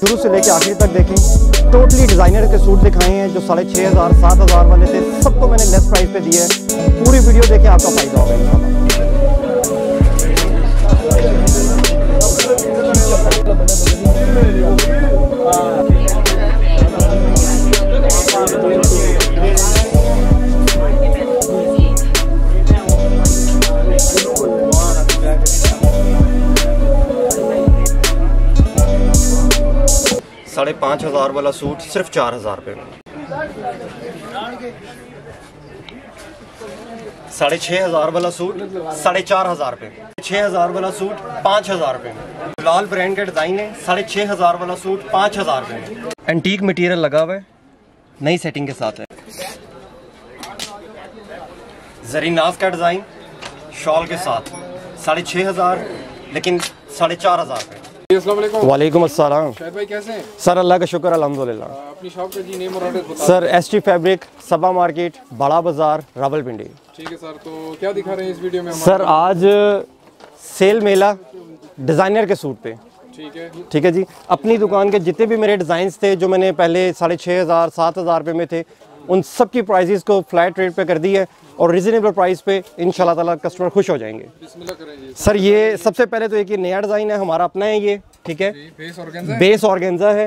शुरू से लेके आखिर तक देखें। टोटली डिज़ाइनर के सूट दिखाए हैं जो 6500 7000 वाले थे, सबको मैंने लेस प्राइस पे दिए है। पूरी वीडियो देखें, आपका फ़ायदा होगा इंशाल्लाह। 5500 वाला सूट सिर्फ 4000 रुपये में। 6500 वाला सूट 4500 रुपये में। 6000 वाला सूट 5000 रुपये में। लाल ब्रांड का डिज़ाइन है। 6500 वाला सूट 5000 रुपये में। एंटीक मटेरियल लगा हुआ है, नई सेटिंग के साथ है। जरीनाज का डिज़ाइन शॉल के साथ 6500 लेकिन 4500 रुपये। वालेकुम अस्सलाम। शाहिद भाई कैसे हैं? सर अल्लाह का शुक्र अल्हम्दुलिल्लाह। अपनी शॉप का जी नेम और एड्रेस बताओ। Sir ST fabric, Saba market, बड़ा बाजार, रावलपिंडी। ठीक है सर, तो क्या दिखा रहे हैं इस वीडियो में? सर आज सेल मेला डिज़ाइनर के सूट पे। ठीक है जी। अपनी दुकान के जितने भी मेरे डिज़ाइंस थे जो मैंने पहले 6500 7000 रुपये में थे, उन सब की प्राइसेस को फ्लैट रेट पे कर दी है और रिजनेबल प्राइस पे इंशाल्लाह ताला कस्टमर खुश हो जाएंगे। सर ये सबसे पहले तो एक ये नया डिज़ाइन है, हमारा अपना है ये। ठीक है, बेस ऑर्गेन्जा है।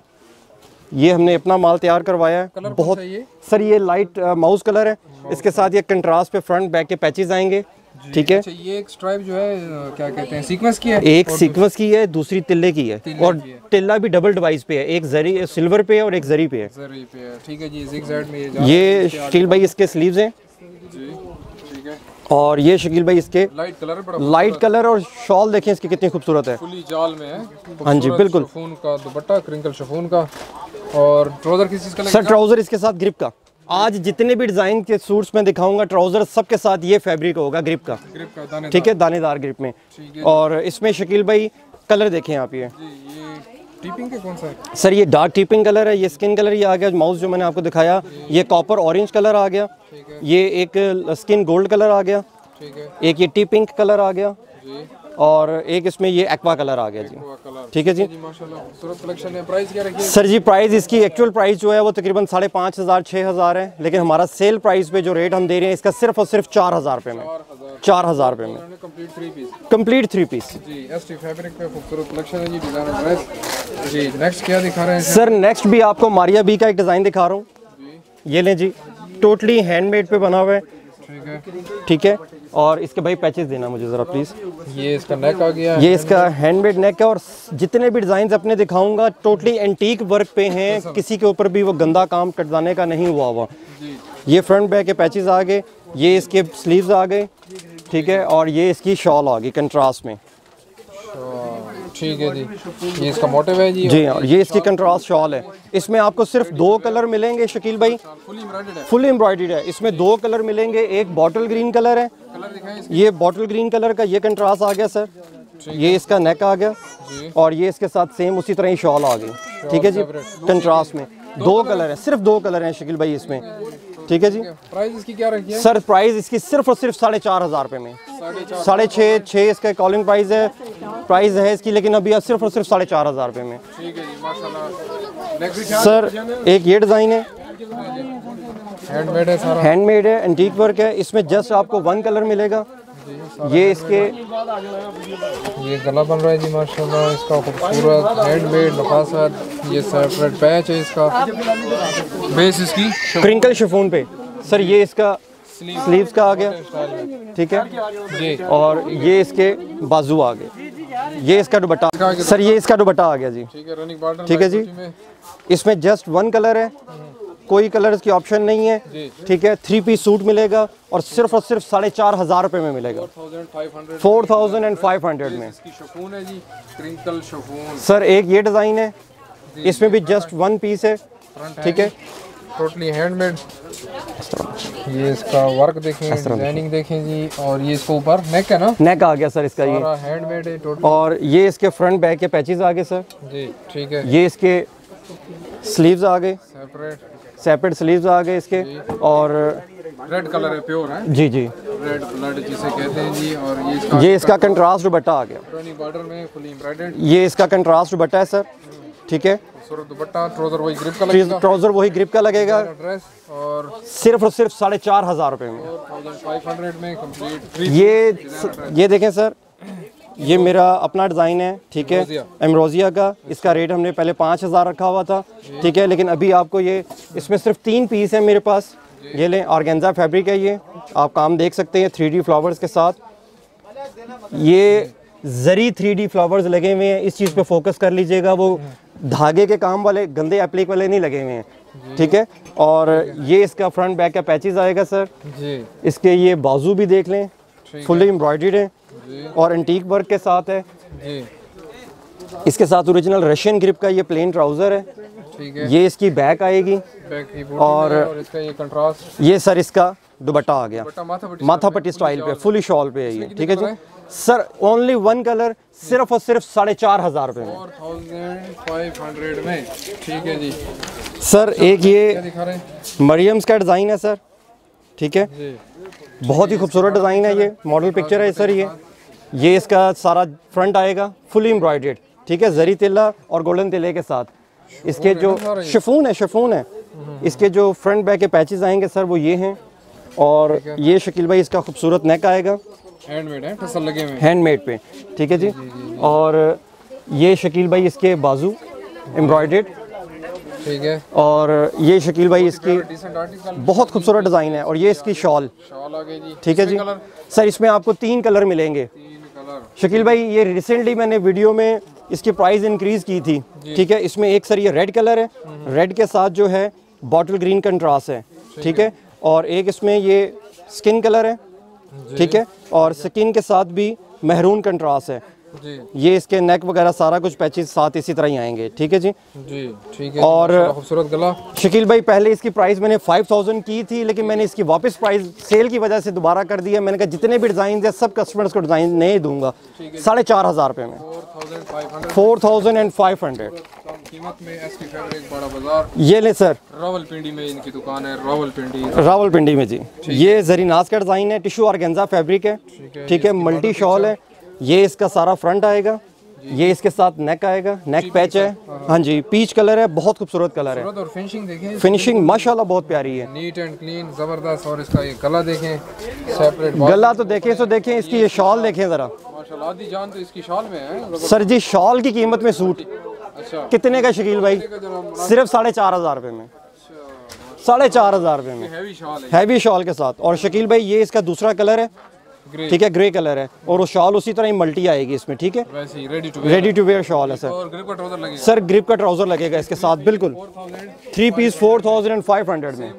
ये हमने अपना माल तैयार करवाया है। बहुत सर ये लाइट माउस कलर है। इसके साथ ये कंट्रास्ट पे फ्रंट बैक के पैचेस आएंगे। ठीक है। अच्छा, ये एक स्ट्राइप जो है क्या कहते हैं, सीक्वेंस की है? एक सीक्वेंस की है, दूसरी तिल्ले की है और तिल्ला भी डबल डिवाइस पे है। एक जरी सिल्वर पे है और एक जरी पे है। ठीक है जी। ज़िगज़ैग में ये शकील भाई इसके स्लीव्स हैं जी। ठीक है। और ये शकील भाई इसके लाइट कलर और शॉल देखें इसकी कितनी खूबसूरत है। फुली जाल में है। हाँ जी बिल्कुल। शिफॉन का दुपट्टा, क्रिंकल शिफॉन का। और ट्राउजर किस चीज का लगेगा? सर ट्राउजर इसके साथ ग्रिप का। आज जितने भी डिजाइन के सूट्स में दिखाऊंगा ट्राउजर सबके साथ ये फैब्रिक होगा ग्रिप का। ठीक है, दानेदार ग्रिप में। और इसमें शकील भाई कलर देखें आप। ये टीपिंग के कौन सा है? सर ये डार्क टीपिंग कलर है। ये स्किन कलर ये आ गया, माउस जो मैंने आपको दिखाया। ये कॉपर ऑरेंज कलर आ गया। ये एक स्किन गोल्ड कलर आ गया। एक ये टी पिंक कलर आ गया और एक इसमें ये एक्वा कलर आ गया जी। ठीक है जी। प्राइस क्या रखी है? सर जी प्राइस इसकी एक्चुअल प्राइस जो है वो तकरीबन 5500 6000 है, लेकिन हमारा सेल प्राइस पे जो रेट हम दे रहे हैं इसका सिर्फ और सिर्फ 4000 रुपये में। 4000 रुपये में कंप्लीट 3 पीस जी। ST फैब्रिक पे खूबसूरत कलेक्शन है जी, डिजाइनर ड्रेस जी। नेक्स्ट क्या दिखा रहे हैं सर? नेक्स्ट भी आपको मारिया बी का एक डिज़ाइन दिखा रहा हूँ। ये लें जी, टोटली हैंडमेड पे बना हुआ है। ठीक है। और इसके भाई पैचेस देना मुझे ज़रा प्लीज़। ये इसका नेक आ गया। ये इसका हैंडमेड नेक है और जितने भी डिज़ाइन अपने दिखाऊंगा टोटली एंटीक वर्क पे हैं। किसी के ऊपर भी वो गंदा काम कटवाने का नहीं हुआ। ये फ्रंट बैक के पैचेस आ गए। ये इसके स्लीव्स आ गए। ठीक है। और ये इसकी शॉल आ गई कंट्रास्ट में। ठीक है जी। ये इसका मोटिव है जी। जी और ये इसकी कंट्रास्ट शॉल है। इसमें आपको सिर्फ 2 कलर मिलेंगे शकील भाई। फुल एम्ब्रॉयडर्ड है। इसमें 2 कलर मिलेंगे। एक बॉटल ग्रीन कलर है। ये बॉटल ग्रीन कलर का ये कंट्रास्ट आ गया सर। ये इसका नेक आ गया और ये इसके साथ सेम उसी तरह ही शॉल आ गई। ठीक है जी। कंट्रास्ट में 2 कलर है, सिर्फ 2 कलर हैं शकील भाई इसमें। ठीक है जी। प्राइस इसकी क्या रखी है? सर प्राइस इसकी सिर्फ और सिर्फ 4500 रुपये में। 6.5 इसका कॉलिंग प्राइस है इसकी, लेकिन अभी सिर्फ और सिर्फ 4500 रुपये में। ठीक है जी, माशाल्लाह। सर एक ये डिज़ाइन है, हैंडमेड है सारा। हैंडमेड है, एंटीक वर्क है। इसमें जस्ट आपको 1 कलर मिलेगा। ये इसके ये गला बन रहा है जी माशाल्लाह। इसका खूबसूरत हैंडमेड नफासत। ये सेपरेट पैच है इसका। बेस इसकी क्रिंकल शिफॉन पे। सर ये इसका स्लीव्स का आ गया। ठीक है जी। और ये इसके बाजू आ गए। ये इसका दुपट्टा सर, ये इसका दुपट्टा आ गया जी। ठीक है जी। इसमें जस्ट 1 कलर है, कोई कलर्स की ऑप्शन नहीं है। ठीक है। 3 पीस सूट मिलेगा और सिर्फ 4500 रुपये में मिलेगा। 4500 में। सर एक ये डिज़ाइन है, इसमें भी जस्ट 1 पीस है। ठीक है। Totally handmade. ये इसका वर्क देखें, डिजाइनिंग देखें जी। और ये इसको ऊपर नेक है ना? नेक आ गया सर इसका। ये हैंडमेड है टोटल। और ये इसके फ्रंट बैक के पैचेस आ गए सर जी। ठीक है। ये इसके स्लीव्स आ गए, सेपरेट स्लीव्स आ गए इसके। और रेड कलर है, प्योर है जी जी, रेड ब्लड जिसे कहते हैं जी। और ये इसका कंट्रास्ट दुपट्टा आ गया। बॉर्डर में फुली एम्ब्रॉयडर्ड। ये इसका कंट्रास्ट दुपट्टा है सर। ठीक है। खूबसूरत दुपट्टा, ट्राउजर वही ग्रिप का लगेगा, ट्राउजर वही ग्रिप का लगेगा, ड्रेस और सिर्फ 4,500 रुपये में, 4500 में कंप्लीट। ये देखें सर, ये मेरा अपना डिज़ाइन है, ठीक है, एम्ब्रोजिया का। इसका रेट हमने पहले 5,000 रखा हुआ था, ठीक है, लेकिन अभी आपको ये इसमें सिर्फ 3 पीस है मेरे पास। ये लें, ऑर्गेन्जा फैब्रिक है, ये आप काम देख सकते हैं 3D फ्लावर्स के साथ। ये जरी 3D फ्लावर्स लगे हुए हैं, इस चीज़ पे फोकस कर लीजिएगा, वो धागे के काम वाले गंदे एप्लिक वाले नहीं लगे हुए हैं, ठीक है। और ये इसका फ्रंट बैक का पैचेस आएगा सर जी। इसके ये बाजू भी देख लें, फुली एम्ब्रॉयडर्ड है और एंटीक वर्क के साथ है जी। इसके साथ ओरिजिनल रशियन ग्रिप का ये प्लेन ट्राउज़र है, ठीक है। ये इसकी बैक आएगी और इसका ये कंट्रास्ट, ये सर इसका दुपट्टा आ गया, माथा पट्टी स्टाइल पे, फुली शॉल पे है ये, ठीक है जी सर। ओनली 1 कलर, सिर्फ और सिर्फ 4,500 रुपये में, 4500 में, ठीक है जी सर। एक ये मरियम्स का डिज़ाइन है सर, ठीक है, बहुत ही खूबसूरत डिज़ाइन है, ये मॉडल पिक्चर है सर। ये इसका सारा फ्रंट आएगा फुली एम्ब्रॉयडर्ड, ठीक है, जरी तिल्ला और गोल्डन तिल्ले के साथ। इसके जो शिफॉन है, इसके जो फ्रंट बैक के पैचेस आएंगे सर वो ये हैं। और ये शकील भाई इसका खूबसूरत नेक आएगा, हैंडमेड है, टसल लगे हुए हैं हैंडमेड पे, ठीक है जी। और ये शकील भाई इसके बाजू एम्ब्रॉयडर्ड, ठीक है। और ये शकील भाई इसकी बहुत खूबसूरत डिज़ाइन है। और ये इसकी शॉल आ गई जी, ठीक है जी सर। इसमें आपको 3 कलर मिलेंगे शकील भाई। ये रिसेंटली मैंने वीडियो में इसकी प्राइस इंक्रीज़ की थी, ठीक है। इसमें एक सर ये रेड कलर है, रेड के साथ जो है बॉटल ग्रीन कंट्रास्ट है, ठीक है। और एक इसमें ये स्किन कलर है, ठीक है, और स्किन के साथ भी महरून कंट्रास्ट है जी। ये इसके नेक वगैरह सारा कुछ पैचेस साथ इसी तरह ही आएंगे, ठीक है जी ठीक है। और खूबसूरत गला शकील भाई, पहले इसकी प्राइस मैंने 5000 की थी, लेकिन मैंने इसकी वापस प्राइस सेल की वजह से दोबारा कर दिया। मैंने कहा जितने भी डिज़ाइन है सब कस्टमर्स को डिज़ाइन नहीं दूंगा, 4,500 रुपये में, 4500 कीमत में। एसपी फैब्रिक बड़ा बाजार, ये ले सर, रावलपिंडी में इनकी दुकान है, रावलपिंडी में जी। ये जरीनाज का डिज़ाइन है, टिश्यू ऑर्गेन्जा फैब्रिक है, ठीक है, मल्टी शॉल है। ये इसका सारा फ्रंट आएगा, ये इसके साथ नेक आएगा, नेक पैच है, हाँ जी, पीच कलर है, बहुत खूबसूरत कलर है। और फिनिशिंग देखें, फिनिशिंग माशाल्लाह बहुत प्यारी है, नीट एंड क्लीन, जबरदस्त। और इसका ये गला देखें, सेपरेट गला तो देखें, इसकी ये शॉल देखें ज़रा, माशाल्लाह आधी जान तो इसकी शॉल में है सर जी। शॉल की कीमत में सूट कितने का शकील भाई? सिर्फ 4,500 रुपये में, 4,500 रुपये में हैवी शॉल के साथ। और शकील भाई ये इसका दूसरा कलर है, ठीक है, ग्रे कलर है, और वो शॉल उसी तरह ही मल्टी आएगी इसमें, ठीक है, रेडी टू वेयर शॉल है सर। और ग्रिप का ट्राउजर लगेगा, सर ग्रिप का ट्राउजर लगेगा इसके साथ, बिल्कुल 3 पीस 4500 में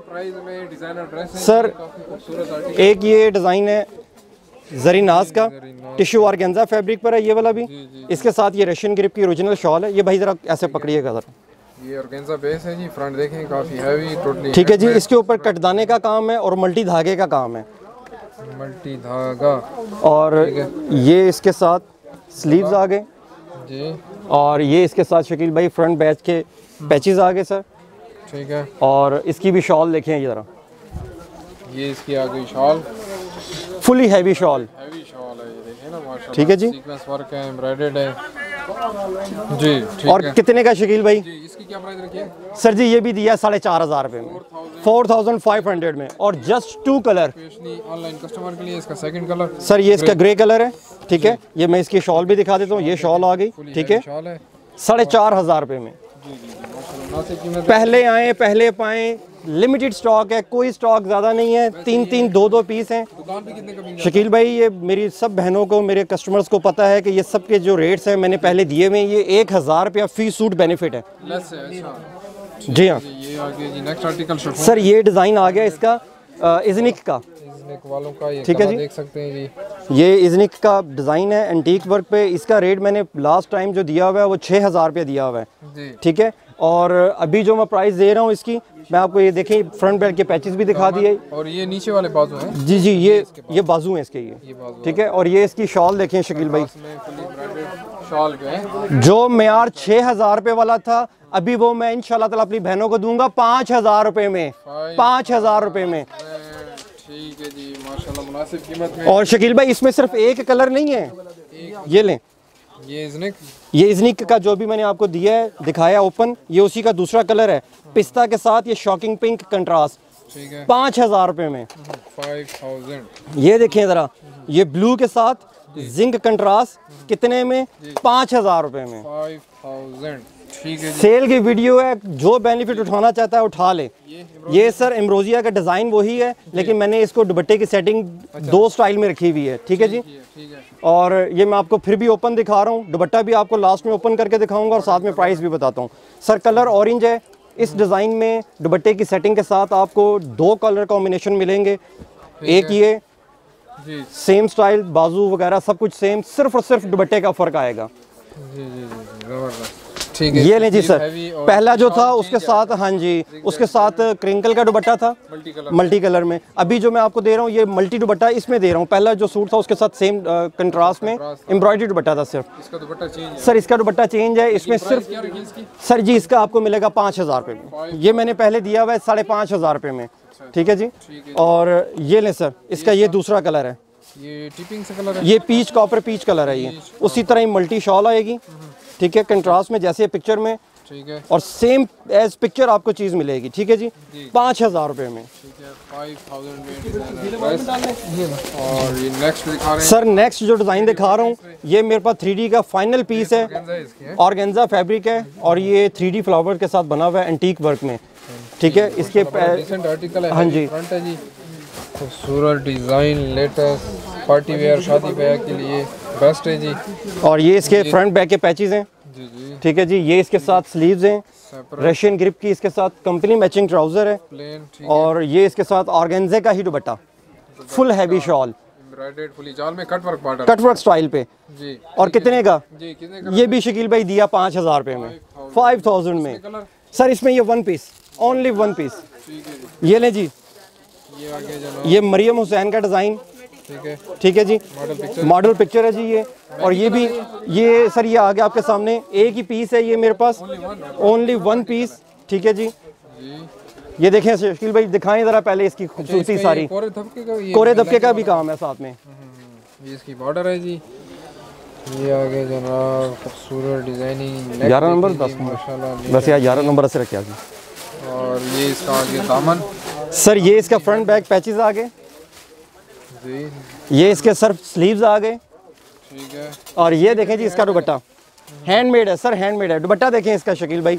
सर। एक ये डिज़ाइन है जरीनाज का, टिश्यू ऑर्गेन्जा फैब्रिक पर है ये वाला भी। इसके साथ ये रशियन ग्रिप की ओरिजिनल शॉल है। ये भाई जरा ऐसे पकड़िएगा जरा, ये ऑर्गेन्जा बेस है जी, फ्रंट देखें काफी हैवी टोटली, ठीक है जी। इसके ऊपर कटदाने का काम है और मल्टी धागे का काम है, मल्टी धागा। और ये इसके साथ स्लीव्स आ गए जी। और ये इसके साथ शकील भाई फ्रंट बैच के पैचेस आ गए सर, ठीक है। और इसकी भी शॉल देखें ये जरा, ये इसकी आ गई शॉल, फुली हैवी शॉल है ये देखें ना माशाल्लाह, ठीक है जी। सीक्वेंस वर्क है, एम्ब्रॉयडर्ड है जी, ठीक और है। कितने का शकील भाई? जी इसकी क्या प्राइस रखी है सर जी? ये भी दिया 4,500 रुपये में, 4500 में, और जस्ट 2 कलर ऑनलाइन कस्टमर के लिए। इसका सेकंड कलर सर, ये इसका ग्रे कलर है, ठीक है। ये मैं इसकी शॉल भी दिखा देता हूँ, ये शॉल आ गई, ठीक है, 4,500 रुपये में। पहले आए पहले पाएं, लिमिटेड स्टॉक है, कोई स्टॉक ज़्यादा नहीं है, 3-3 2-2 पीस हैं। दुकान पे कितने का शकील भाई ये मेरी सब बहनों को, मेरे कस्टमर्स को पता है कि ये सब के जो रेट्स हैं मैंने पहले दिए हुए हैं। ये 1,000 रुपया फी सूट बेनिफिट है, लेस है, अच्छा जी हाँ। ये आ गया जी नेक्स्ट आर्टिकल सर। ये डिज़ाइन आ गया इसका इज़निक का, वालों का, ये ठीक है जी, देख सकते हैं जी। ये इज़निक का डिज़ाइन है एंटीक वर्क पे। इसका रेट मैंने लास्ट टाइम जो दिया हुआ है वो 6,000 रुपये दिया हुआ है, ठीक है। और अभी जो मैं प्राइस दे रहा हूँ इसकी, मैं आपको ये देखें, फ्रंट बेल्ट के पैचेस भी दिखा दिए। और ये नीचे वाले बाजू हैं जी जी, ये बाजू हैं इसके, ये ठीक है। और ये इसकी शॉल देखें शकील भाई, शॉल पे जो मेयार 6,000 रुपये वाला था, अभी वो मैं इंशाल्लाह ताला अपनी बहनों को दूंगा 5,000 रुपये में, 5,000 रुपये में, ठीक है जी, माशाल्लाह मुनासिब कीमत में। और शकील भाई इसमें सिर्फ एक कलर नहीं है, ये लें, ये इज़निक, ये इज़निक का जो भी मैंने आपको दिया है, दिखाया ओपन, ये उसी का दूसरा कलर है पिस्ता के साथ, ये शॉकिंग पिंक कंट्रास्ट, ठीक है 5000 रुपये में। 5000। ये देखिए ज़रा, ये ब्लू के साथ जिंक कंट्रास्ट कितने में? 5000 रुपये में। 5000, ठीक है जी। सेल की वीडियो है, जो बेनिफिट उठाना चाहता है उठा ले। ये सर एम्ब्रोजिया का डिज़ाइन वही है, लेकिन मैंने इसको दुपट्टे की सेटिंग दो स्टाइल में रखी हुई है, ठीक है जी। ठीक है। और ये मैं आपको फिर भी ओपन दिखा रहा हूँ, दुपट्टा भी आपको लास्ट में ओपन करके दिखाऊंगा और साथ में प्राइस भी बताता हूँ। सर कलर ऑरेंज है, इस डिज़ाइन में दुपट्टे की सेटिंग के साथ आपको 2 कलर कॉम्बिनेशन मिलेंगे। एक ये जी सेम स्टाइल, बाजू वगैरह सब कुछ सेम, सिर्फ और सिर्फ दुपट्टे का फ़र्क आएगा। जी जी जी, ज़बरदस्त, ठीक है। ये लें जी सर, हैवी और पहला जो था शॉल उसके चेंज साथ, हाँ जी, उसके साथ क्रिंकल का दुपट्टा था मल्टी कलर में। अभी जो मैं आपको दे रहा हूँ ये मल्टी दुपट्टा इसमें दे रहा हूँ। पहला जो सूट था उसके साथ सेम कंट्रास्ट में एम्ब्रॉयडरी दुपट्टा था सिर्फ। इसका दुपट्टा चेंज है सर इसका दुपट्टा चेंज है, इसमें सिर्फ क्या रखी इसकी? सर जी इसका आपको मिलेगा 5000 रुपये में। ये मैंने पहले दिया हुआ है 5500 रुपये में, ठीक है जी। और ये लें सर, इसका ये दूसरा कलर है, ये टिपिंग से कलर है, ये पीच कॉपर पीच कलर है। ये उसी तरह ही मल्टी शॉल आएगी, ठीक है, कंट्रास्ट में जैसे पिक्चर में, ठीक है और सेम एज पिक्चर आपको चीज़ मिलेगी, ठीक है जी। 5000 रुपये में, ठीक है। 5000 में और ये नेक्स्ट दिखा रहे हैं सर नेक्स्ट जो डिज़ाइन दिखा रहा हूँ ये मेरे पास 3D का फाइनल पीस है, इसकी है। ऑर्गेन्जा फैब्रिक है और ये 3D फ्लावर के साथ बना हुआ है एंटीक वर्क में, ठीक है। इसके डिसेंट आर्टिकल है, हाँ जी। फ्रंट है जी, खूबसूरत डिज़ाइन, लेटेस्ट पार्टी वेयर शादी ब्याह के लिए बेस्ट है जी। और ये इसके फ्रंट बैक के पैचेस हैं, जी जी, ठीक है जी। ये इसके साथ स्लीव्स हैं सेपरेट रशियन ग्रिप की, इसके साथ कंपनी मैचिंग ट्राउज़र है, प्लेन, ठीक और ये इसके साथ ऑर्गेन्जा का ही दुपट्टा, full heavy shawl, embroidered fully जाल में cut work border cut work style पे। जी। और कितने का? जी कितने का? ये भी शकील भाई दिया 5000 रुपये में, 5000 में। कलर, सर इसमें ये 1 पीस, ओनली 1 पीस। ठीक है जी। ये ले जी, ये आगे जनाब, ये मरियम हुसैन का डिज़ाइन, ठीक है, ठीक है जी, मॉडल पिक्चर, मॉडल पिक्चर है जी ये। और ये भी, ये सर ये आगे आपके सामने एक ही पीस है ये मेरे पास, ओनली 1 पीस, ठीक है जी। जी। ये देखें शकील भाई, दिखाएं ज़रा पहले इसकी खूबसूरती सारी, कोरे धब्के का, ये कोरे दबके का भी काम है साथ में। ये इसकी बॉर्डर है जी। ये आगे जनाब खूबसूरत डिजाइनिंग 11 नंबर 10 माशाल्लाह, बस यार 11 नंबर से रखा जी। और ये इसका आगे दामन सर ये इसका फ्रंट बैक पैचेस आ गए, जी, ये इसके सर स्लीव्स आ गए, ठीक है। और ये देखें जी इसका दुपट्टा हैंडमेड है सर, हैंडमेड है दुपट्टा। देखें इसका शकील भाई,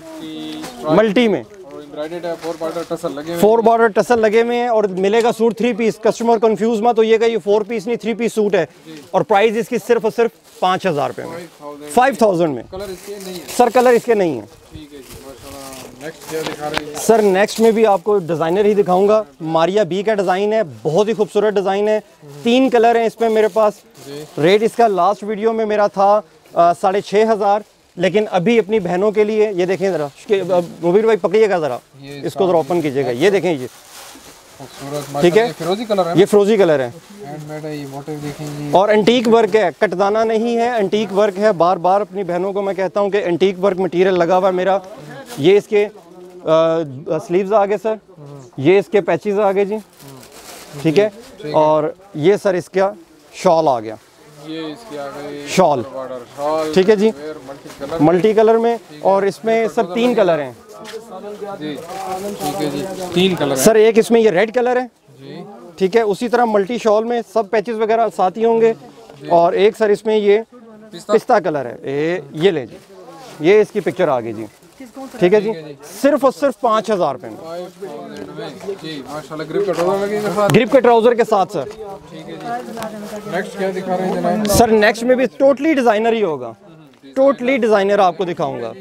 मल्टी में और एम्ब्रॉयडर्ड है, 4 बॉर्डर टसल लगे हुए 4 बॉर्डर टसल लगे हुए हैं, और मिलेगा सूट 3 पीस। कस्टमर कंफ्यूज मत होइएगा, ये 4 पीस नहीं 3 पीस सूट है, और प्राइस इसकी सिर्फ और सिर्फ 5000 रुपये में, 5000 में। कलर इसके नहीं है, सर कलर इसके नहीं है। ठीक है जी माशाल्लाह। नेक्स्ट क्या दिखा रहे हैं? सर नेक्स्ट में भी आपको डिज़ाइनर ही दिखाऊंगा, मारिया बी का डिज़ाइन है, बहुत ही खूबसूरत डिज़ाइन है। 3 कलर हैं इसमें मेरे पास। रेट इसका लास्ट वीडियो में मेरा था 6500, लेकिन अभी अपनी बहनों के लिए ये देखें ज़रा, मुबीर भाई पकड़िएगा ज़रा, इसको ज़रा ओपन कीजिएगा, ये देखें ये खूबसूरत ठीक है, माशाल्लाह, फिरोजी कलर है, ये फ्रोजी कलर है हैंडमेड है। ये मोटिव देखें जी, और एंटीक वर्क है, कटदाना नहीं है, एंटीक वर्क है। बार बार अपनी बहनों को मैं कहता हूँ कि एंटीक वर्क मटेरियल लगा हुआ है मेरा। ये इसके स्लीव्स आ गए सर, ये इसके पैचेस आ गए जी, ठीक है। और ये सर इसका शॉल आ गया, ये इसके आगे शॉल, बॉर्डर शॉल, ठीक है जी, मल्टी कलर, मल्टी कलर में। और इसमें सर 3 कलर हैं जी, ठीक है जी, 3 कलर है सर। एक इसमें ये रेड कलर है जी, ठीक है, उसी तरह मल्टी शॉल में सब पैचेस वगैरह साथ ही होंगे। और एक सर इसमें ये पिस्ता कलर है, ये ले जी, ये इसकी पिक्चर आ गई जी, ठीक है जी। सिर्फ और सिर्फ 5000 रुपये में, 5000 में जी माशाल्लाह। ग्रिप का ट्राउजर लगेगा साथ, ग्रिप के ट्राउजर के साथ सर। ठीक है जी। नेक्स्ट क्या दिखा रहे हैं जनाब? सर नेक्स्ट में भी टोटली डिज़ाइनर ही होगा, टोटली डिज़ाइनर आपको दिखाऊंगा।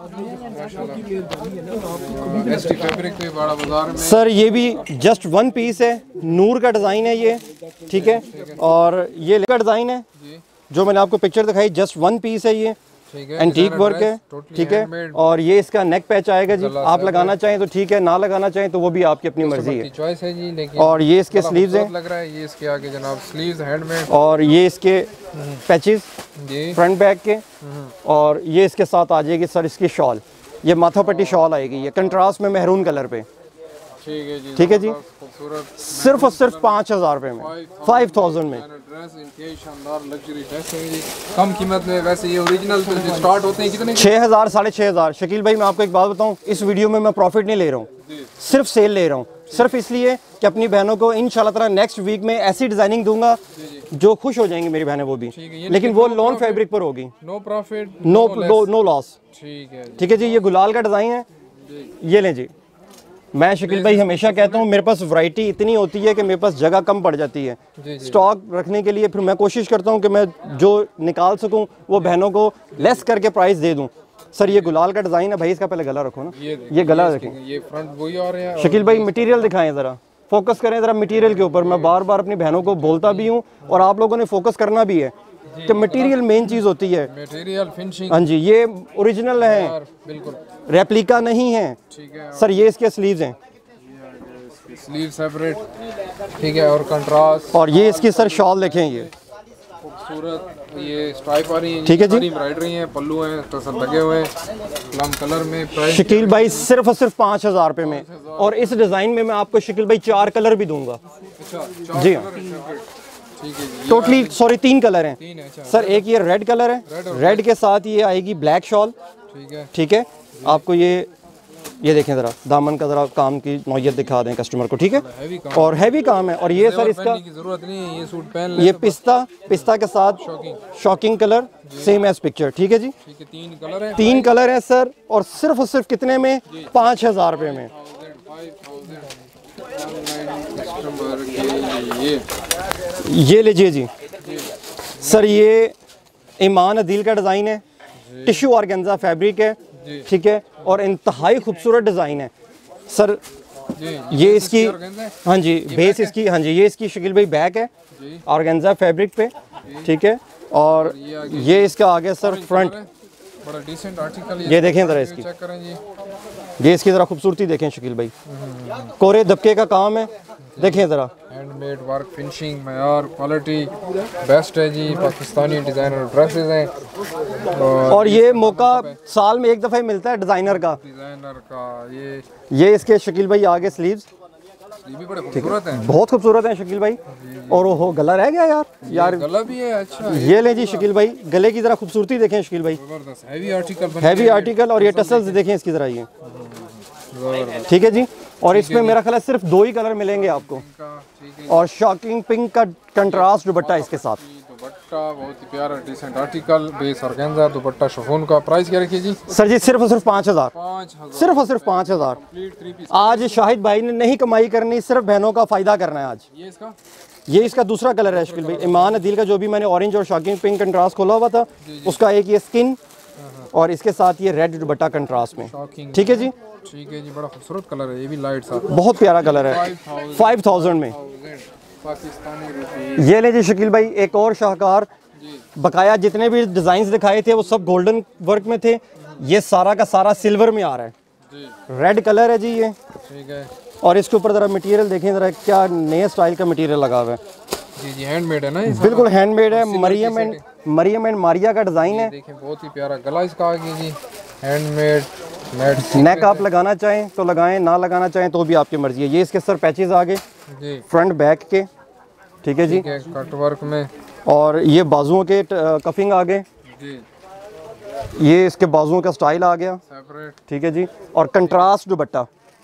एसटी फैब्रिक पे बड़ा बाजार में सर ये भी जस्ट 1 पीस है, नूर का डिज़ाइन है ये, ठीक है। और ये का डिज़ाइन है जो मैंने आपको पिक्चर दिखाई, जस्ट 1 पीस है ये, ठीक है, एंटीक वर्क है, ठीक है। और ये इसका नेक पैच आएगा जी, आप लगाना चाहें तो ठीक है, ना लगाना चाहें तो वो भी आपकी अपनी मर्जी है। चॉइस है जी, लेकिन और ये इसके स्लीव्स हैं, लग रहा है। ये इसके आगे जनाब स्लीव्स हैंडमेड, और ये इसके पैचेस जी, फ्रंट बैक के। और ये इसके साथ आ जाएगी सर इसकी शॉल, ये माथा पट्टी शॉल आएगी, ये कंट्रास्ट में मेहरून कलर पे, ठीक है जी, ठीक है जी, खूबसूरत सिर्फ और सिर्फ 5,000 रुपये में, 5,000 में। ड्रेस इंतहाई शानदार लग्जरी ड्रेस है जी, कम कीमत में। वैसे ये ओरिजिनल तो जो स्टार्ट होते हैं कितने? 6,000 6,500। शकील भाई मैं आपको एक बात बताऊं, इस वीडियो में मैं प्रॉफिट नहीं ले रहा हूँ, सिर्फ सेल ले रहा हूँ, सिर्फ इसलिए कि अपनी बहनों को इंशाल्लाह ताला नेक्स्ट वीक में ऐसी डिजाइनिंग दूंगा जो खुश हो जाएंगी मेरी बहनें वो भी, लेकिन वो लॉन फैब्रिक पर होगी, नो प्रॉफिट नो लॉस। ठीक है ठीक है जी। ये गुलाल का डिज़ाइन है, ये लें जी। मैं शकील भाई हमेशा कहता हूँ मेरे पास वैरायटी इतनी होती है कि मेरे पास जगह कम पड़ जाती है स्टॉक रखने के लिए, फिर मैं कोशिश करता हूँ कि मैं जो निकाल सकूँ वो बहनों को लेस करके प्राइस दे दूँ। सर ये गुलाल का डिज़ाइन है भाई, इसका पहले गला रखो ना, ये गला देखें, ये फ्रंट वही आ रहे हैं। शकील भाई मटेरियल दिखाएं ज़रा, फोकस करें ज़रा मटेरियल के ऊपर। मैं बार बार अपनी बहनों को बोलता भी हूँ और आप लोगों ने फोकस करना भी है कि मटेरियल मेन चीज़ होती है। मटेरियल फिनिशिंग, हाँ जी, ये ओरिजिनल है, बिल्कुल रेप्लिका नहीं है। ठीक है सर ये इसके स्लीव्स हैं, स्लीव सेपरेट, ठीक है, और कंट्रास्ट, और ये इसकी सर शॉल देखें, ये खूबसूरत ये स्ट्राइप आ रही है, ठीक है जी। एम्ब्रॉयडरी है, पल्लू है, टसल लगे हुए हैं, प्लम कलर में। प्राइस शकील भाई सिर्फ और सिर्फ 5,000 रुपये में, और इस डिज़ाइन में मैं आपको शकील भाई 4 कलर भी दूंगा। अच्छा, जी हाँ, ठीक है जी, टोटली सॉरी 3 कलर हैं 3 है। अच्छा, सर, एक ये रेड कलर है, रेड के साथ ये आएगी ब्लैक शॉल, ठीक है, ठीक है। आपको ये देखें ज़रा, दामन का ज़रा काम की नौयत दिखा दें कस्टमर को, ठीक है, और हैवी काम है। और ये सर इसका की जरूरत नहीं है, ये सूट पहन ले। ये पिस्ता के साथ shocking colour, same as picture, ठीक है जी। ठीक है, 3 कलर है, 3 कलर है सर, और सिर्फ कितने में? 5,000 रुपये में। ये लीजिए जी सर, ये ईमान अदील का डिज़ाइन है, टिश्यू ऑर्गेन्जा फैब्रिक है, ठीक है, और इंतहाई खूबसूरत डिज़ाइन है सर। ये इसकी, हाँ जी, बेस इसकी, हाँ जी, ये इसकी शकील भाई बैक है ऑर्गेन्जा फैब्रिक पे, ठीक है, और ये इसका आगे सर फ्रंट, बड़ा डिसेंट आर्टिकल। ये देखें ज़रा इसकी, चेक करें जी, ये इसकी ज़रा खूबसूरती देखें शकील भाई, कोरे दबके का काम है, देखें ज़रा, हैंडमेड वर्क, फिनिशिंग, मयार, क्वालिटी बेस्ट है जी। पाकिस्तानी डिज़ाइनर ड्रेसेस हैं, और ये मौका साल में एक दफ़ा ही मिलता है डिज़ाइनर का। ये इसके शकील भाई आगे स्लीव्स भी बड़े खूबसूरत हैं, बहुत खूबसूरत हैं शकील भाई, और वो गला रह गया यार गला भी है। अच्छा, ये ले जी शकील भाई, गले की ज़रा खूबसूरती देखें शकील भाई, जबरदस्त हैवी आर्टिकल, हैवी आर्टिकल, और ये टसल्स देखें इसकी ज़रा, ये ठीक है जी। और इसमें मेरा ख्याल है सिर्फ 2 ही कलर मिलेंगे आपको, और शॉकिंग पिंक का कंट्रास्ट दुपट्टा इसके साथ। दुपट्टा बहुत ही प्यारा डिसेंट आर्टिकल, बेस ऑर्गेन्जा, दुपट्टा शिफॉन का। प्राइस क्या रखिए जी? सर जी सिर्फ और सिर्फ 5,000, 5,000, सिर्फ और सिर्फ 5,000। आज शाहिद भाई ने नहीं कमाई करनी, सिर्फ बहनों का फायदा करना है आज। ये इसका दूसरा कलर है शकील भाई, ईमान अदील का जो भी मैंने ऑरेंज और शॉकिंग पिंक कंट्रास्ट खोला हुआ था, उसका एक ये स्किन, और इसके साथ ये रेड दुपट्टा कंट्रास्ट में, ठीक है जी। ठीक है जी, बड़ा खूबसूरत कलर है, ये भी लाइट सा, बहुत प्यारा कलर है, 5,000 में पाकिस्तानी रुपीस। ये ले जी शकील भाई, एक और शाहकार, बकाया जितने भी डिज़ाइंस दिखाए थे वो सब गोल्डन वर्क में थे, ये सारा का सारा सिल्वर में आ रहा है, रेड कलर है जी ये, ठीक है। और इसके ऊपर ज़रा मटेरियल देखें ज़रा, क्या नए स्टाइल का मटेरियल लगा हुआ है जी जी, हैंडमेड है ना ये? बिल्कुल हैंडमेड है, मरियम एंड मारिया का डिज़ाइन है, देखें बहुत ही प्यारा गला इसका आ गया जी, हैंडमेड। नेक आप लगाना चाहें तो लगाएं, ना लगाना चाहें तो भी आपकी मर्जी है। ये इसके सर पैचेस आगे फ्रंट बैक के, ठीक है जी, कट वर्क में, और ये बाजुओं के कफिंग आगे जी, ये इसके बाजुओं का स्टाइल आ गया सेपरेट, ठीक है जी, और कंट्रास्ट दुपट्टा,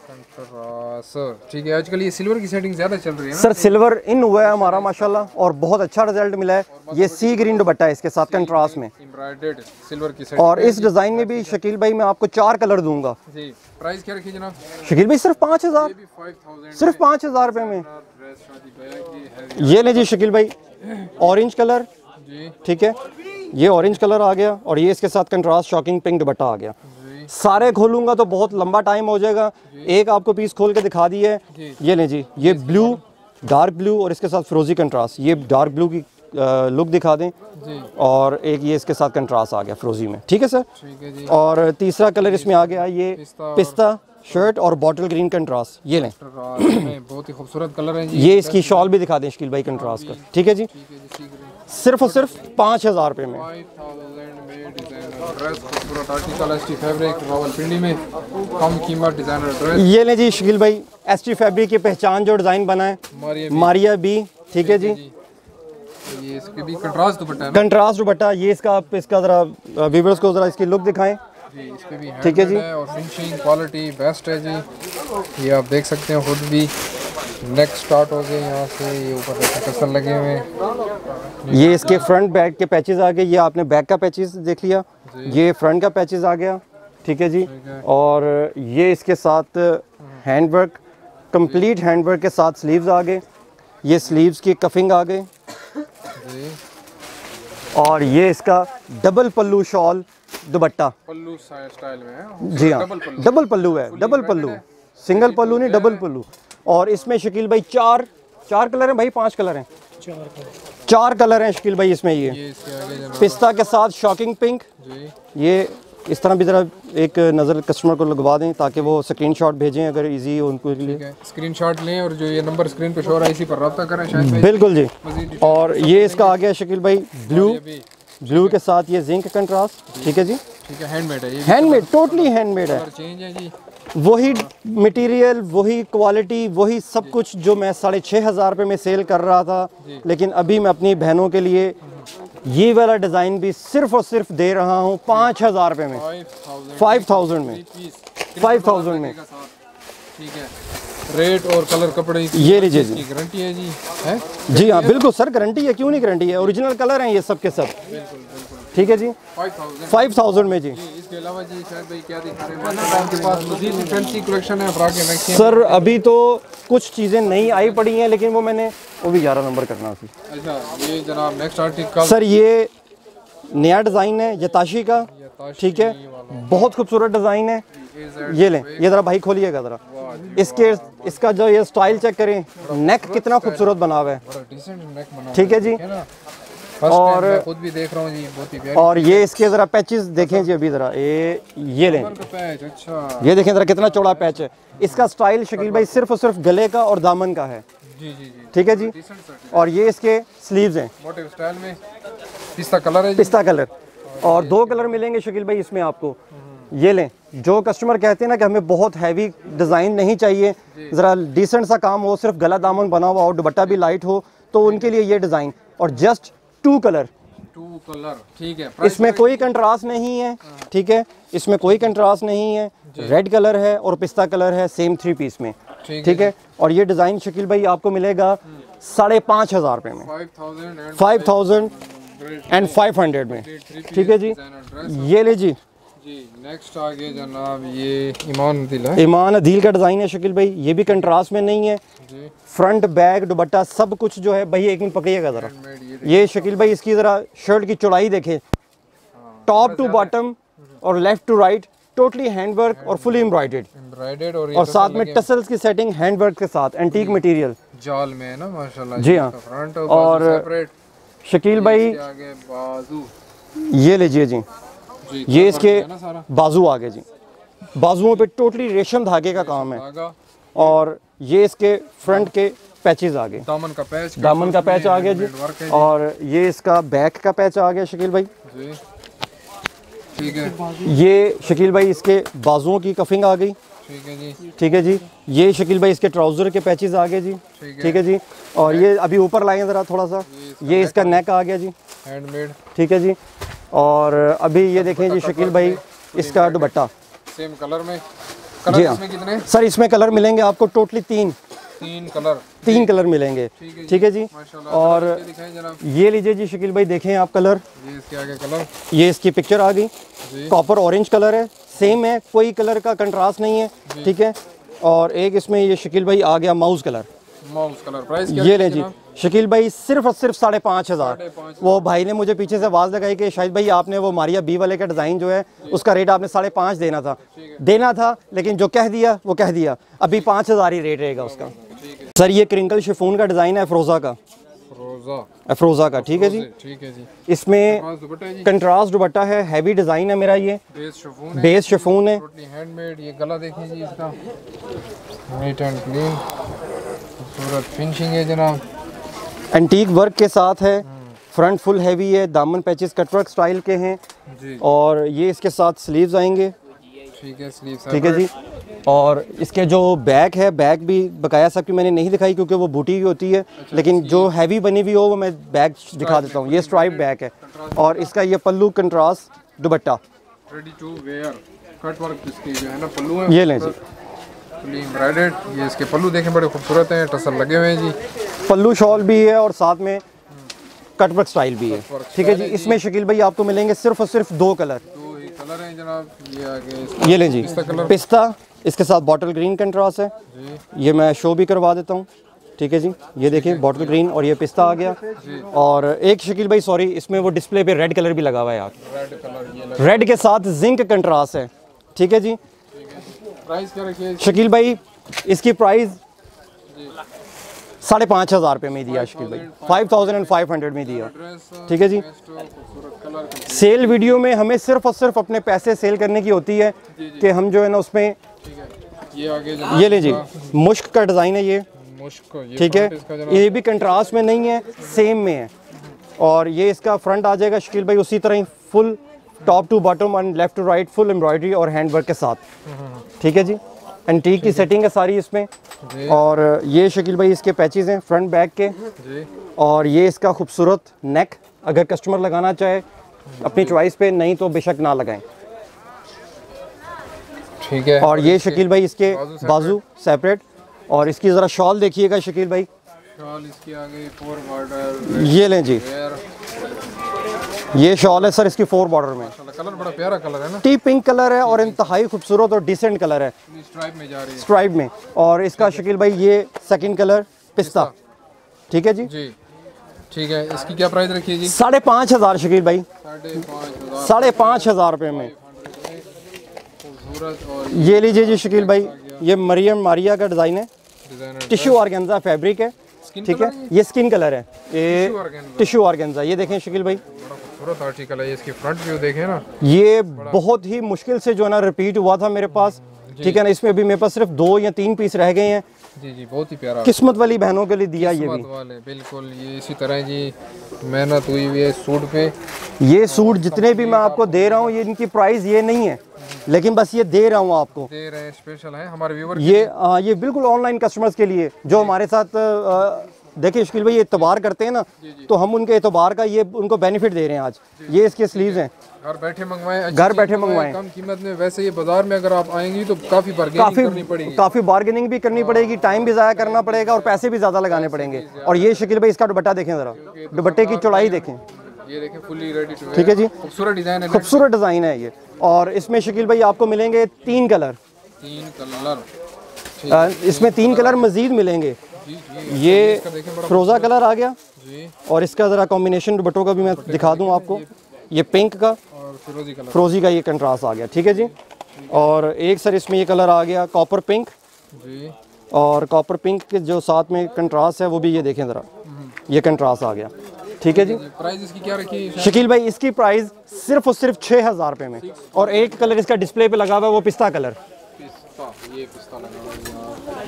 ठीक है। आजकल ये सिल्वर की सेटिंग ज्यादा चल रही है ना? सर सिल्वर इन हुआ है हमारा माशाल्लाह, और बहुत अच्छा रिजल्ट मिला है। ये सी ग्रीन दुपट्टा है इसके साथ कंट्रास्ट में, एम्ब्रॉयडर्ड सिल्वर की सेटिंग, और इस डिजाइन में भी शकील भाई मैं आपको 4 कलर दूंगा जी। प्राइस क्या रखिए जनाब? शकील भाई सिर्फ 5,000, सिर्फ 5,000 रुपए में। ये ले जी शकील भाई, ऑरेंज कलर, ठीक है, ये ऑरेंज कलर आ गया, और ये इसके साथ कंट्रास्ट शॉकिंग पिंक दुपट्टा आ गया। सारे खोलूंगा तो बहुत लंबा टाइम हो जाएगा, एक आपको पीस खोल के दिखा दी है। ये ले जी, ये ब्लू, डार्क ब्लू, और इसके साथ फिरोजी कंट्रास्ट, ये डार्क ब्लू की लुक दिखा दें जी, और एक ये इसके साथ कंट्रास्ट आ गया फिरोजी में, ठीक है सर, ठीक है जी। और तीसरा कलर इसमें आ गया ये पिस्ता शर्ट और बॉटल ग्रीन कंट्रास्ट, ये लें, बहुत ही खूबसूरत कलर है जी। ये इसकी शॉल भी दिखा दें शकील भाई कंट्रास्ट का, ठीक है जी। सिर्फ और सिर्फ 5,000 रुपये में, ड्रेस खूबसूरत आर्टिकल एसटी फैब्रिक रावलपिंडी में कम कीमत डिजाइनर ड्रेस। ये ले जी शकील भाई, एसटी फैब्रिक की पहचान जो डिज़ाइन बना है मारिया बी, ठीक है जी। ये इसके भी कंट्रास्ट दुपट्टा है, कंट्रास्ट दुपट्टा। ये इसका ज़रा व्यूअर्स को ज़रा इसकी लुक दिखाएं जी। इस पे भी ठीक है जी, और फिनिशिंग क्वालिटी बेस्ट है जी। ये आप देख सकते हैं खुद भी। नेक्स्ट स्टार्ट हो गए यहाँ से, ये ऊपर कस्टम लगे हुए हैं। ये इसके फ्रंट बैक के पैचेस आ गए। ये आपने बैक का पैचेस देख लिया, ये फ्रंट का पैचेस आ गया, ठीक है जी। और ये इसके साथ हैंडवर्क, कंप्लीट हैंडवर्क के साथ स्लीव्स आ गए। ये स्लीव्स की कफिंग आ गए और ये इसका डबल पल्लू शॉल दुपट्टा, पल्लू स्टाइल में है जी हाँ, डबल पल्लू है, डबल पल्लू, सिंगल पल्लू नहीं, डबल पल्लू। और इसमें शकील भाई चार कलर हैं भाई, 5 कलर हैं, 4 कलर हैं शकील भाई इसमें। ये पिस्ता के साथ शॉकिंग पिंक। ये इस तरह भी ज़रा एक नज़र कस्टमर को लगवा दें ताकि वो स्क्रीनशॉट भेजें अगर इजी हो उनको लिए। स्क्रीनशॉट लें और जो ये नंबर स्क्रीन पे शो हो रहा है इसी पर रब्ता करें शायद। बिल्कुल जी। और ये इसका आ गया शकील भाई ब्लू के साथ ये जिंक कंट्रास्ट, ठीक है जी। ठीक है, हैंडमेड है ये, हैंडमेड, टोटली हैंडमेड है। चेंज है जी। वही मटेरियल, वही क्वालिटी, वही सब कुछ जो मैं 6,500 रुपये में सेल कर रहा था, लेकिन अभी मैं अपनी बहनों के लिए ये वाला डिज़ाइन भी सिर्फ और सिर्फ दे रहा हूँ 5,000 रुपये में, 5,000 में, 5,000 में। ठीक है, रेट और कलर कपड़े की ये लीजिए जी, गारंटी है जी, है जी हाँ बिल्कुल सर, गारंटी है, क्यों नहीं गारंटी है। ओरिजिनल कलर हैं ये सब के सब, ठीक है जी। 5,000 में जी। इसके अलावा जी शायद भाई क्या दिखा रहे हैं आपके पास? मज़ीद फैंसी कलेक्शन है फ्रॉक के? सर अभी तो कुछ चीज़ें नई आई पड़ी हैं, लेकिन वो भी 11 नंबर करना थी। अच्छा, ये जनाब नेक्स्ट आर्टिकल सर, ये नया डिज़ाइन है यताशी का, ठीक है, बहुत खूबसूरत डिज़ाइन है। ये लें, ये ज़रा भाई खोलिएगा ज़रा, इसका जो ये स्टाइल चेक करें, नेक कितना खूबसूरत बना हुआ है, ठीक है जी। और खुद भी देख रहा हूँ जी, बहुत ही प्यारी। और ये इसके ज़रा पैचेस देखें जी, अभी ज़रा ये लें, अच्छा ये देखें ज़रा कितना चौड़ा पैच है। इसका स्टाइल शकील भाई सिर्फ और सिर्फ गले का और दामन का है, जी जी जी, ठीक है जी। और ये इसके स्लीव्स हैं मोटिव स्टाइल में, पिस्ता कलर है, पिस्ता कलर। और 2 कलर मिलेंगे शकील भाई इसमें आपको। ये लें, जो कस्टमर कहते हैं ना कि हमें बहुत हैवी डिज़ाइन नहीं चाहिए, ज़रा डिसेंट सा काम हो, सिर्फ गला दामन बना हुआ हो, दुपट्टा भी लाइट हो, तो उनके लिए ये डिज़ाइन। और जस्ट 2 कलर, ठीक है। इसमें कोई कंट्रास्ट नहीं है, ठीक है, इसमें कोई कंट्रास्ट नहीं है। रेड कलर है और पिस्ता कलर है, सेम 3 पीस में, ठीक है। और ये डिज़ाइन शकील भाई आपको मिलेगा 5,500 रुपये में, 5,500 में, ठीक है जी। ये ले जी, नेक्स्ट आगे जनाब ये ईमान अदील का डिज़ाइन है शकील भाई, ये भी कंट्रास्ट में नहीं है। फ्रंट बैक दुपट्टा सब कुछ जो है भाई, एक मिनट पकड़िएगा ज़रा। ये शकील भाई इसकी ज़रा शर्ट की चौड़ाई देखें, टॉप टू बॉटम और left to right, totally handwork और फुली एम्ब्रॉयडर्ड, और साथ में टसल्स की सेटिंग हैंडवर्क के साथ, एंटीक मटेरियल जाल में है ना, माशाल्लाह जी हाँ। और शकील भाई ये लीजिए जी, ये इसके बाजू आ गए जी, बाजुओं पे टोटली रेशम धागे का काम है। और ये इसके फ्रंट के पैचेस आ गए, दामन का पैच आ गया जी। और ये इसका बैक का पैच आ गया शकील भाई, ठीक है। ये शकील भाई इसके बाजुओं की कफिंग आ गई, ठीक है जी, ठीक है जी। ये शकील भाई इसके ट्राउज़र के पैचेस आ गए जी, ठीक है जी। और ये अभी ऊपर लाएं ज़रा थोड़ा सा, ये इसका नेक आ गया जी, हैंडमेड, ठीक है जी। और अभी ये देखें जी शकील भाई इसका दुपट्टा सेम कलर में, जी हाँ। कितने सर इसमें कलर मिलेंगे आपको टोटली 3 कलर मिलेंगे, ठीक है जी। और ये लीजिए जी शकील भाई, देखें आप कलर, ये इसके आगे कलर, ये इसकी पिक्चर आ गई, कॉपर ऑरेंज कलर है, सेम है, कोई कलर का कंट्रास्ट नहीं है, ठीक है। और एक इसमें ये शकील भाई आ गया माउस कलर, प्राइस ये ले जी शकील भाई सिर्फ और सिर्फ 5,500। वो भाई ने मुझे पीछे से आवाज़ लगाई कि शायद भाई आपने वो मारिया बी वाले का डिज़ाइन जो है उसका रेट आपने 5,500 देना था, लेकिन जो कह दिया वो कह दिया, अभी 5,000 ही रेट रहेगा उसका। सर ये क्रिंकल शिफॉन का डिज़ाइन है अफरोज़ा का, ठीक है जी, ठीक है जी। इसमें कंट्रास्ट दुपट्टा है, हैवी डिज़ाइन है मेरा, ये बेस शिफॉन है, हैंडमेड। ये गला देखें जी इसका, नीट एंड क्लीन, खूबसूरत फिनिशिंग है जनाब, एंटीक वर्क के साथ है, फ्रंट फुल हैवी है, दामन पैचेस कटवर्क स्टाइल के हैं। जी। और ये इसके साथ स्लीव्स आएंगे। ठीक है, स्लीव ठीक है जी। और इसके जो बैक है, बैक भी बकाया सब की मैंने नहीं दिखाई क्योंकि वो बूटी की होती है, लेकिन जो हैवी बनी हुई हो वो मैं बैक दिखा देता हूँ। ये स्ट्राइप बैक है और इसका ये पल्लू कंट्रास्ट दुपट्टा ready to wear cut work इसके जो है ना पल्लू है, ये लें जी। Fully embroidered. ये इसके पल्लू देखें बड़े खूबसूरत हैं, टसल लगे हुए हैं जी। पल्लू शॉल भी है और साथ में कटवर्क स्टाइल भी है। ठीक है जी। इसमें शकील भाई आपको मिलेंगे सिर्फ और सिर्फ 2 कलर। 2 ही कलर हैं जनाब। ये आगे ये लें जी, पिस्ता कलर, पिस्ता, इसके साथ बॉटल ग्रीन कंट्रास्ट है जी। ये मैं शो भी करवा देता हूँ। ठीक है जी, ये देखें बॉटल ग्रीन और ये पिस्ता आ गया। और एक शकील भाई सॉरी, इसमें वो डिस्प्ले पे रेड कलर भी लगा हुआ है यार, रेड कलर, ये रेड के साथ जिंक कंट्रास्ट है। ठीक है जी। प्राइस क्या रखिए शकील भाई इसकी प्राइस 5,500 रुपये में दिया शकील भाई, 5,500 में दिया। ठीक है जी। खूबसूरत कलर सेल वीडियो में हमें सिर्फ और सिर्फ अपने पैसे सेल करने की होती है कि हम जो है ना उसमें, ठीक है। ये आगे ये ले जी, मुश्क का डिज़ाइन है ये। मुश्क, ये ठीक है, फ्रंट इसका जनाब ये भी कंट्रास्ट में नहीं है, सेम में है। और ये इसका फ्रंट आ जाएगा शकील भाई उसी तरह ही full top to bottom and left to right full embroidery और हैंड वर्क के साथ। ठीक है जी। एंटीक की सेटिंग है सारी इसमें। और ये शकील भाई इसके पैचेस हैं फ्रंट बैक के जी। और ये इसका खूबसूरत नेक, अगर कस्टमर लगाना चाहे अपनी चॉइस पे, नहीं तो बेशक ना लगाएं। ठीक है। और ये शकील भाई इसके बाजू सेपरेट। और इसकी ज़रा शॉल देखिएगा शकील भाई, शॉल इसके आगे 4 बॉर्डर, ये लें जी, ये शॉल है सर इसकी 4 बॉर्डर में। कलर बड़ा प्यारा कलर है ना, टी पिंक कलर है और इंतहाई खूबसूरत और डिसेंट कलर है, स्ट्राइप में जा रही है, स्ट्राइप में। और इसका शकील भाई ये सेकंड कलर पिस्ता। ठीक है जी। जी। ठीक है, इसकी क्या प्राइस रखिए जी? 5,500 शकील भाई, 5,500 5,500 रुपये में। खूबसूरत। और ये लीजिए जी शकील भाई, ये मरियम मारिया का डिज़ाइन है, डिजाइनर टिश्यू ऑर्गेन्जा फैब्रिक है। ठीक है, ये स्किन कलर है, ये टिश्यू ऑर्गेन्जा। ये देखें शकील भाई, बड़ा खूबसूरत आर्टिकल है। इसकी फ्रंट व्यू देखें ना, ये बहुत ही मुश्किल से जो है ना रिपीट हुआ था मेरे पास। ठीक है ना, इसमें अभी मेरे पास सिर्फ 2 या 3 पीस रह गए हैं। जी जी, बहुत ही प्यारा, किस्मत वाली बहनों के लिए दिया ये भी। किस्मत वाले, बिल्कुल। ये इसी तरह जी मेहनत हुई हुई है सूट पे। ये सूट जितने भी मैं आपको दे रहा हूँ, ये इनकी प्राइस ये नहीं है, लेकिन बस ये दे रहा हूँ आपको, दे रहे हैं, स्पेशल है हमारे व्यूअर। ये बिल्कुल ऑनलाइन कस्टमर्स के लिए जो हमारे साथ देखिए शकील भाई ये इतबार करते हैं ना, तो हम उनके इतबार का ये उनको बेनिफिट दे रहे हैं आज। ये इसके स्लीव्स हैं, घर बैठे मंगवाएं, घर बैठे मंगवाएं कम कीमत में। वैसे ये बाजार में अगर आप आएंगी तो काफ़ी बार्गेनिंग करनी पड़ेगी, काफ़ी बार्गेनिंग भी करनी पड़ेगी, टाइम भी ज़ाया करना पड़ेगा और पैसे भी ज़्यादा लगाने पड़ेंगे। और ये शकील भाई इसका दुपट्टा देखें ज़रा, दुपट्टे की चौड़ाई देखें। ये देखें, फुली रेडी टू वेयर। ठीक है जी, खूबसूरत डिजाइन है, खूबसूरत डिज़ाइन है ये। और इसमें शकील भाई आपको मिलेंगे 3 कलर, 3 कलर। इसमें 3 कलर मज़ीद मिलेंगे। ये फ्रोज़ा कलर आ गया जी, और इसका ज़रा कॉम्बिनेशन दुपट्टों का भी मैं दिखा दूँ आपको। ये पिंक का और फिरोजी कलर, फ्रोजी का ये कंट्रास्ट आ गया। ठीक है जी। और एक सर इसमें ये कलर आ गया कॉपर पिंक, जी। और कॉपर पिंक के जो साथ में कंट्रास्ट है वो भी ये देखें ज़रा, ये कंट्रास्ट आ गया। ठीक है जी। प्राइस इसकी क्या रखी है शकील भाई इसकी प्राइस सिर्फ और सिर्फ 6,000 रुपये में। और एक कलर इसका डिस्प्ले पे लगा हुआ है वो पिस्ता कलर। पिस्ता, ये पिस्ता लगा हुआ है,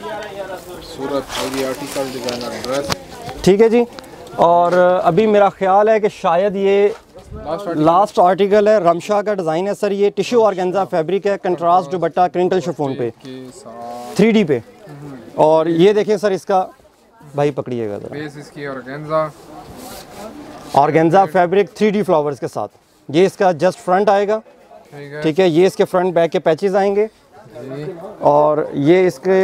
खूबसूरत हेवी आर्टिकल डिजाइनर ड्रेस। ठीक है जी। और अभी मेरा ख्याल है कि शायद ये लास्ट आर्टिकल है, रमशा का डिज़ाइन है सर, ये टिश्यू ऑर्गेन्जा फैब्रिक है, कंट्रास्ट दुपट्टा क्रिंकल शिफॉन पे, 3D पे। और ये देखें सर इसका, भाई पकड़िएगा ज़रा, बेस इसकी organza, organza fabric 3D flowers के साथ। ये इसका जस्ट फ्रंट आएगा। ठीक है ठीक है, ये इसके फ्रंट बैक के पैचेस आएंगे। जी। और ये इसके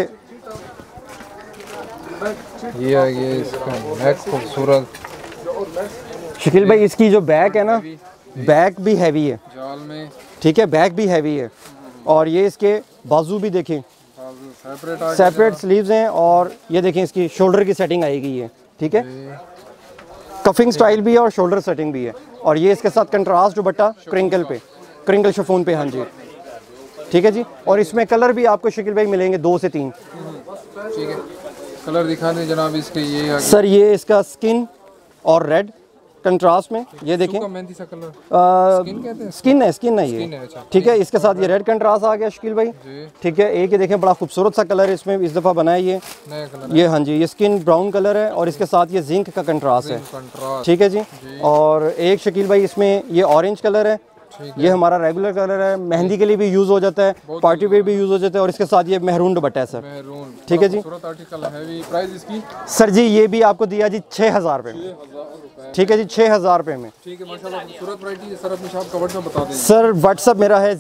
ये इसका नेक खूबसूरत। शकील भाई इसकी जो बैक है ना, बैक भी हैवी है, जाल में। ठीक है, बैक भी हैवी है। और ये इसके बाजू भी देखें, सेपरेट स्लीव्स हैं। और ये देखें इसकी शोल्डर की सेटिंग आएगी ये। ठीक है, कफिंग स्टाइल भी है और शोल्डर सेटिंग भी है। और ये इसके साथ कंट्रास्ट दुपट्टा क्रिंकल पे, क्रिंकल शिफॉन पे। हाँ जी, ठीक है जी। और इसमें कलर भी आपको शकील भाई मिलेंगे 2 से 3। ठीक है, कलर दिखा दें जनाब इसके। ये सर ये इसका स्किन और रेड कंट्रास्ट में, ये देखें मेहंदी सा कलर, स्किन कहते हैं, स्किन है ये। अच्छा। ठीक है, इसके साथ ये रेड कंट्रास्ट आ गया शकील भाई। ठीक है, एक ये देखें बड़ा खूबसूरत सा कलर इसमें इस दफ़ा बनाया ये नया कलर ये। हाँ जी, ये स्किन ब्राउन कलर है और इसके साथ ये जिंक का कंट्रास्ट है। कंट्रास्ट। ठीक है जी। और एक शकील भाई इसमें ये ऑरेंज कलर है ये हमारा रेगुलर कलर है, मेहंदी के लिए भी यूज़ हो जाता है, पार्टी वेयर भी यूज़ हो जाता है, और इसके साथ ये मेहरून दुपट्टा है सर। मेहरून, ठीक है जी। खूबसूरत आर्टिकल है। प्राइस इसकी सर जी ये भी आपको दिया जी 6000 रुपये में। 6000 रुपए। ठीक है जी, 6000 रुपये में। ठीक है माशाल्लाह, खूबसूरत वैरायटी है सर। अपनी शॉप का व्हाट्सएप बता दें सर। व्हाट्सअप मेरा है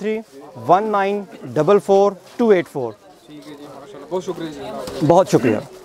03331944 284। ठीक है जी माशाल्लाह, बहुत शुक्रिया जी। बहुत शुक्रिया।